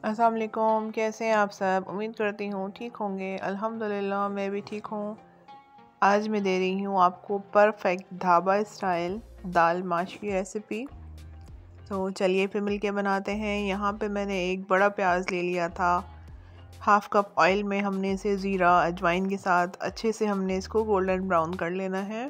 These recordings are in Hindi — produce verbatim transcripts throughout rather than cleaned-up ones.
अस्सलाम वालेकुम, कैसे हैं आप सब। उम्मीद करती हूँ ठीक होंगे। अल्हम्दुलिल्लाह मैं भी ठीक हूँ। आज मैं दे रही हूँ आपको परफेक्ट ढाबा स्टाइल दाल माश की रेसिपी। तो चलिए फिर मिलके बनाते हैं। यहाँ पे मैंने एक बड़ा प्याज ले लिया था। हाफ़ कप ऑयल में हमने इसे ज़ीरा अजवाइन के साथ अच्छे से हमने इसको गोल्डन ब्राउन कर लेना है।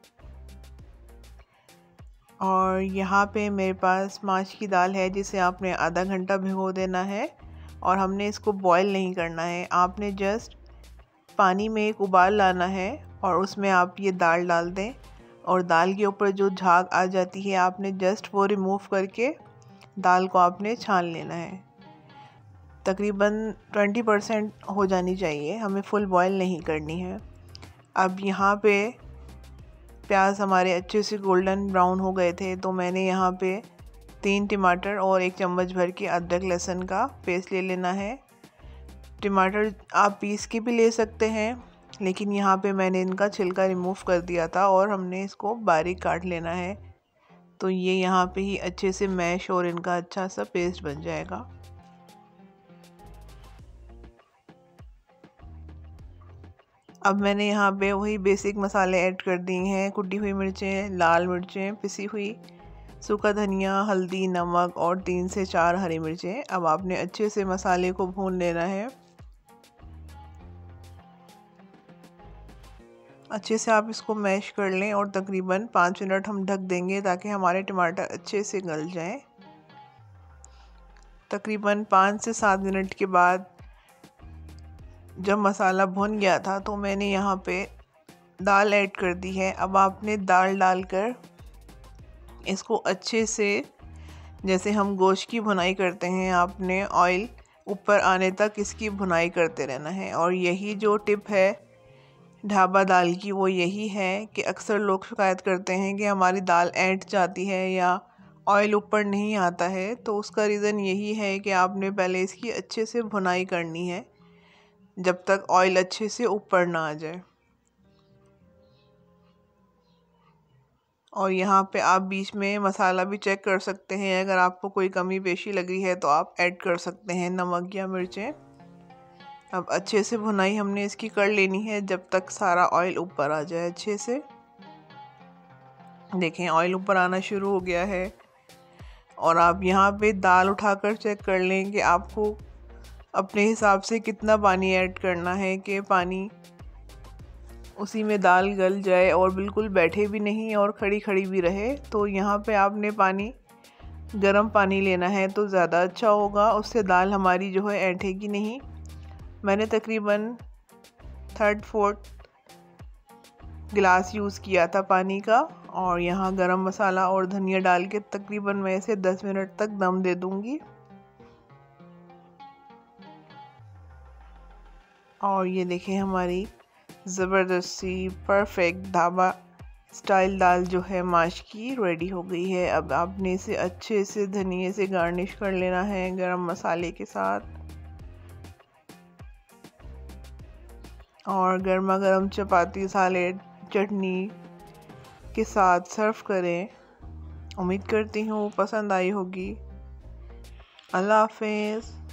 और यहाँ पे मेरे पास माश की दाल है जिसे आपने आधा घंटा भिगो देना है और हमने इसको बॉईल नहीं करना है। आपने जस्ट पानी में एक उबाल लाना है और उसमें आप ये दाल डाल दें और दाल के ऊपर जो झाग आ जाती है आपने जस्ट वो रिमूव करके दाल को आपने छान लेना है। तकरीबन ट्वेंटी परसेंट हो जानी चाहिए, हमें फुल बॉईल नहीं करनी है। अब यहाँ पे प्याज हमारे अच्छे से गोल्डन ब्राउन हो गए थे तो मैंने यहाँ पे तीन टमाटर और एक चम्मच भर के अदरक लहसुन का पेस्ट ले लेना है। टमाटर आप पीस के भी ले सकते हैं, लेकिन यहाँ पे मैंने इनका छिलका रिमूव कर दिया था और हमने इसको बारीक काट लेना है। तो ये यहाँ पे ही अच्छे से मैश और इनका अच्छा सा पेस्ट बन जाएगा। अब मैंने यहाँ पे वही बेसिक मसाले ऐड कर दिए हैं। कुटी हुई मिर्चें, लाल मिर्चें पिसी हुई, सूखा धनिया, हल्दी, नमक और तीन से चार हरी मिर्चें। अब आपने अच्छे से मसाले को भून लेना है। अच्छे से आप इसको मैश कर लें और तकरीबन पाँच मिनट हम ढक देंगे ताकि हमारे टमाटर अच्छे से गल जाएं। तकरीबन पाँच से सात मिनट के बाद जब मसाला भुन गया था तो मैंने यहाँ पे दाल ऐड कर दी है। अब आपने दाल डालकर इसको अच्छे से, जैसे हम गोश्त की भुनाई करते हैं, आपने ऑयल ऊपर आने तक इसकी भुनाई करते रहना है। और यही जो टिप है ढाबा दाल की वो यही है कि अक्सर लोग शिकायत करते हैं कि हमारी दाल ऐंठ जाती है या ऑयल ऊपर नहीं आता है। तो उसका रीज़न यही है कि आपने पहले इसकी अच्छे से भुनाई करनी है जब तक ऑयल अच्छे से ऊपर ना आ जाए। और यहाँ पे आप बीच में मसाला भी चेक कर सकते हैं, अगर आपको कोई कमी पेशी लगी है तो आप ऐड कर सकते हैं नमक या मिर्चें। अब अच्छे से भुनाई हमने इसकी कर लेनी है जब तक सारा ऑयल ऊपर आ जाए अच्छे से। देखें ऑयल ऊपर आना शुरू हो गया है। और आप यहाँ पे दाल उठाकर चेक कर लें कि आपको अपने हिसाब से कितना पानी ऐड करना है कि पानी उसी में दाल गल जाए और बिल्कुल बैठे भी नहीं और खड़ी खड़ी भी रहे। तो यहाँ पे आपने पानी गर्म पानी लेना है तो ज़्यादा अच्छा होगा, उससे दाल हमारी जो है ऐंठेगी नहीं। मैंने तकरीबन थर्ड फोर्थ गिलास यूज़ किया था पानी का। और यहाँ गरम मसाला और धनिया डाल के तकरीबन मैं इसे दस मिनट तक दम दे दूँगी। और ये देखें हमारी ज़बरदस्ती परफेक्ट ढाबा स्टाइल दाल जो है माश की रेडी हो गई है। अब आपने इसे अच्छे से धनिए से गार्निश कर लेना है गरम मसाले के साथ और गर्मा गर्म चपाती, सैलेड, चटनी के साथ सर्व करें। उम्मीद करती हूँ पसंद आई होगी। अल्लाह हाफ़िज़।